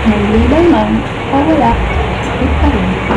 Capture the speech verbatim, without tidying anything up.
May libay man o wala, sakit pa rin.